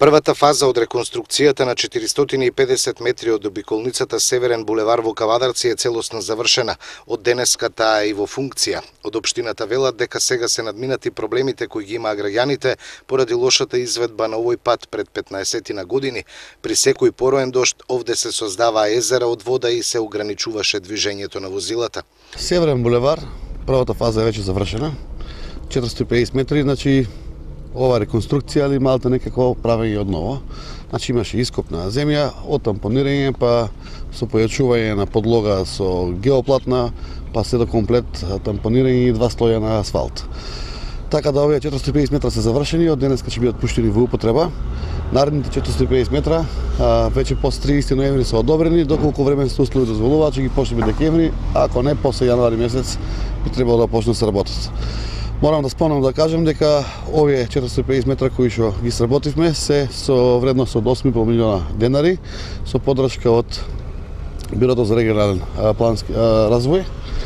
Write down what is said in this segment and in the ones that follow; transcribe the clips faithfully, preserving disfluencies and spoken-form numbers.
Првата фаза од реконструкцијата на четиристотини и педесет метри од обиколницата Северен булевар во Кавадарци е целосно завршена. Од денеска таа е и во функција. Од општината велат дека сега се надминати проблемите кои ги имаа граѓаните поради лошата изведба на овој пат пред петнаесет години. При секој пороен дожд овде се создаваа езера од вода и се ограничуваше движењето на возилата. Северен булевар, првата фаза е веќе завршена. четиристотини и педесет метри, значи ова реконструкција или малта некако правење од ново. Значи имаше ископ на земја, од тампонирање, па со појачување на подлога со геоплатна, па се до комплет тампонирање и два слоја на асфалт. Така да овие четиристотини и педесет метра се завршени, од денеска ќе бидат пуштени во употреба. Наредните четиристотини и педесет метра а, веќе после триесети ноември се одобрени, доколку временски услови дозволуваат, ќе ги почнеме декември, а ако не после јануари месец би требало да почне да се работат. Морам да спомнам да кажем дека овие четиристотини и педесет метра кои што ги сработивме се со вредност од осум и пол милиона денари, со поддршка од Бирото за регионален плански развој,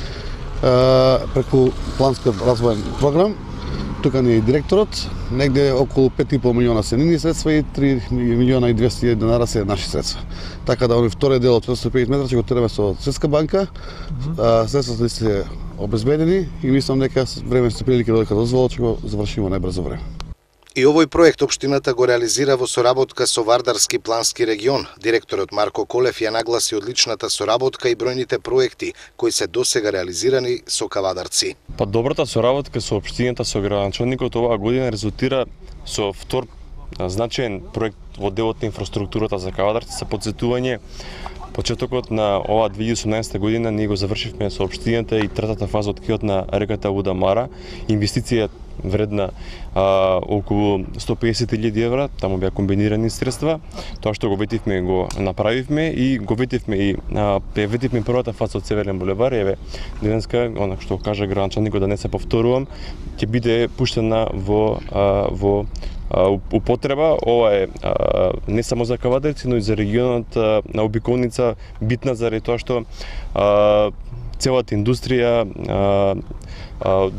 преку плански развоен програм. Тука ни е директорот, негде околу пет и пол милиона се нивни средства и три милиона и двесте денари се наши средства. Така да оној вториот дел од четиристотини и педесет метра ќе го тераме со Светска банка, средствата се обезбедени и мислам дека временски прилики додека дозвола ќе го завршиме најбрзо време. И овој проект општината го реализира во соработка со Вардарски плански регион. Директорот Марко Колев ја нагласи одличната соработка и бројните проекти кои се досега реализирани со Кавадарци. Па добрата соработка со општината со градоначалникот оваа година резултира со втор значаен проект во делот на инфраструктурата за Кавадарци, со потсетување. Почетокот на оваа две илјади и осумнаесета година ние го завршивме со општината и третата фаза од киот на реката Удамара. Инвестиција вредна а, околу сто и педесет илјади евра, таму беа комбинирани средства. Тоа што го ветивме го направивме и го ветивме и а, ветивме првата фаза од Северен булевар. Еве денеска, она што кажа градоначалникот, да не се повторувам, ќе биде пуштена во а, во употреба. Ова е а, не само за Кавадарци, но и за регионот а, на обиколница битна заради тоа што а, целата индустрија а, а,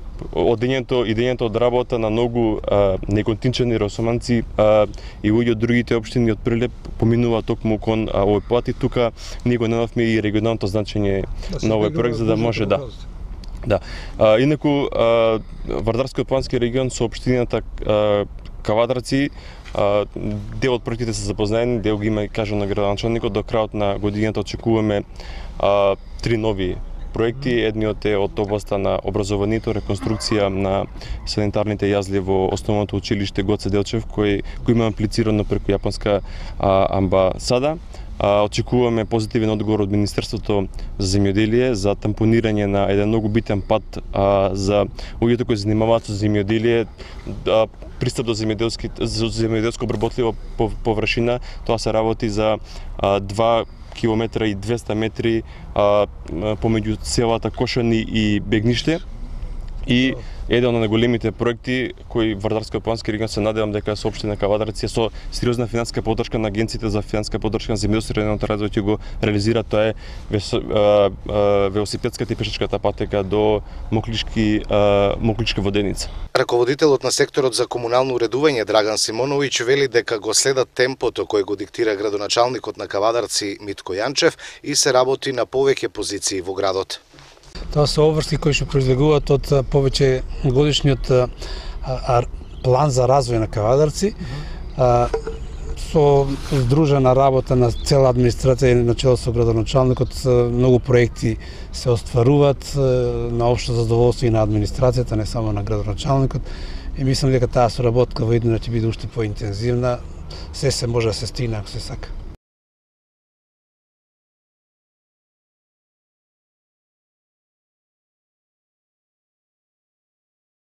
одењето идењето од работа на многу а, неконтинчени росоманци а, и луѓе од другите општини од Прилеп поминува токму кон а, овој пат и тука ние го најавме и регионалното значење да на овој проект за да може да Да. А, инаку а, Вардарскиот плански регион со општината а, Кавадарци, а, дел од проектите се запознаени, дел ги има и кажа на градоначалникот. До крајот на годината очекуваме а, три нови проекти. Едниот е од областа на образованието, реконструкција на санитарните јазли во основното училиште Гоце Делчев, кој кој има аплицирано преку јапонска а, амбасада. А, очекуваме позитивен одговор од Министерството за земјоделие за тампонирање на еден многу битен пат а, за луѓето кои занимаваат со земјоделие, да, пристап до земјоделски земјоделско обработлива површина. Тоа се работи за а, два километра и двесте метри а, помеѓу селата Кошани и Бегниште. И еден од најголемите проекти кои Вардарскиот плански регион се надевам дека со општина Кавадарци со сериозна финансиска поддршка на Агенцијата за финансиска поддршка на земјоделство и регионалното развој ќе го реализира. Тоа е велосипедската и пешачката патека до Моклишки Моклишка воденица. Раководителот на секторот за комунално уредување Драган Симоновиќ вели дека го следат темпото кој го диктира градоначалникот на Кавадарци Митко Јанчев и се работи на повеќе позиции во градот. Тоа се обврски кои што произлегуваат од повеќе годишниот а, а, план за развој на Кавадарци, а, со здружена работа на цела администрација и начело со градоначалникот. Многу проекти се остваруваат на општо задоволство и на администрацијата, не само на градоначалникот. И мислам дека таа соработка во иднина ќе биде уште поинтензивна. Се се може да се стигне ако се сака.